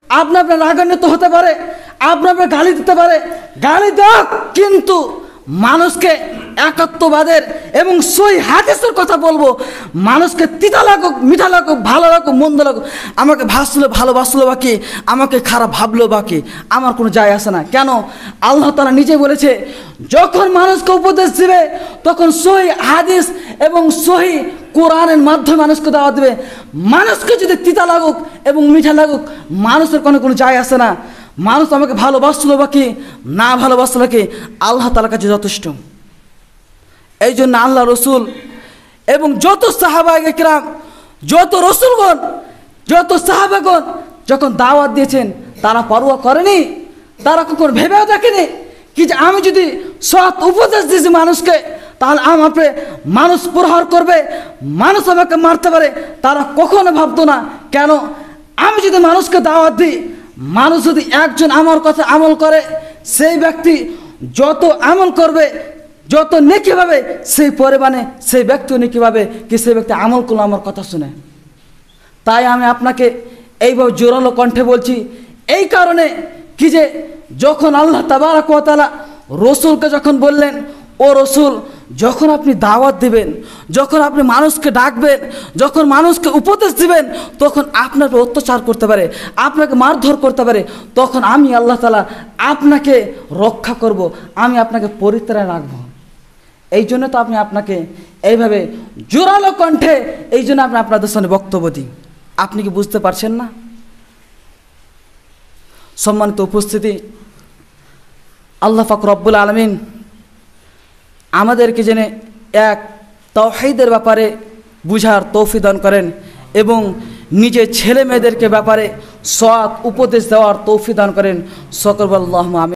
আপনার রাগান্বিত হতে পারে, আপনার গালি দিতে পারে, গালি দাও, কিন্তু মানুষকে একাত্মবাদের এবং সহি হাদিসের কথা বলবো। মানুষকে তিতা লাগুক, মিঠা লাগুক, ভালো লাগুক, মন্দ লাগুক, আমাকে ভালোবাসলো বাকি, আমাকে খারাপ ভাবলো বাকি, আমার কোনো যায় আসে না। কেন? আল্লাহ তাআলা নিজে বলেছে, যখন মানুষকে উপদেশ দিবে তখন সহি হাদিস এবং সহি কোরআনের মাধ্যমে মানুষকে দাওয়াত দেবে। মানুষকে যদি তিতা লাগুক এবং মিঠা লাগুক, মানুষের কোনো যায় আসে না। মানুষ আমাকে ভালোবাসলো বাকি, না ভালোবাসলো বাকি, আল্লাহ তাআলার কাছে যথেষ্ট। এই জন্য আল্লাহ রসুল এবং যত সাহাবায়ে কেরাম, যত রসুলগণ, যত সাহাবাগণ যখন দাওয়াত দিয়েছেন, তারা পরোয়া করেনি, তারা কখনো ভেবেও দেখেনি কি যে আমি যদি সৎ উপদেশ দিয়েছি মানুষকে, তাহলে আমাকে মানুষ প্রহার করবে, মানুষ আমাকে মারতে পারে। তারা কখনো ভাবতো না। কেন? আমি যদি মানুষকে দাওয়াত দিই, মানুষ যদি একজন আমার কথা আমল করে, সেই ব্যক্তি যত আমল করবে, যত নেকি পাবে, সেই পরিমাণে সেই ব্যক্তিও নেকি পাবে কি সেই ব্যক্তি আমল করলো আমার কথা শুনে। তাই আমি আপনাকে এইভাবে জোরালো কণ্ঠে বলছি, এই কারণে কি যে যখন আল্লাহ তাবারক ওয়া তাআলা রসুলকে যখন বললেন, ও রসুল, যখন আপনি দাওয়াত দিবেন, যখন আপনি মানুষকে ডাকবেন, যখন মানুষকে উপদেশ দিবেন, তখন আপনার অত্যাচার করতে পারে, আপনাকে মারধর করতে পারে, তখন আমি আল্লাহ তাআলা আপনাকে রক্ষা করব, আমি আপনাকে পরিত্রাণ রাখবো। এই জন্য তো আপনাকে এইভাবে জোরালো কণ্ঠে এই জন্য আপনাদের সামনে বক্তব্য দিই। আপনি কি বুঝতে পারছেন না? সম্মানিত উপস্থিতি, আল্লাহ পাক রব্বুল আলামিন আমাদেরকে জেনে এক তাওহীদের ব্যাপারে বুঝার তৌফিক দান করেন এবং নিজের ছেলে মেয়েদেরকে ব্যাপারে সৎ উপদেশ দেওয়ার তৌফিক দান করেন। সকল আল্লাহুম্মা আমিন।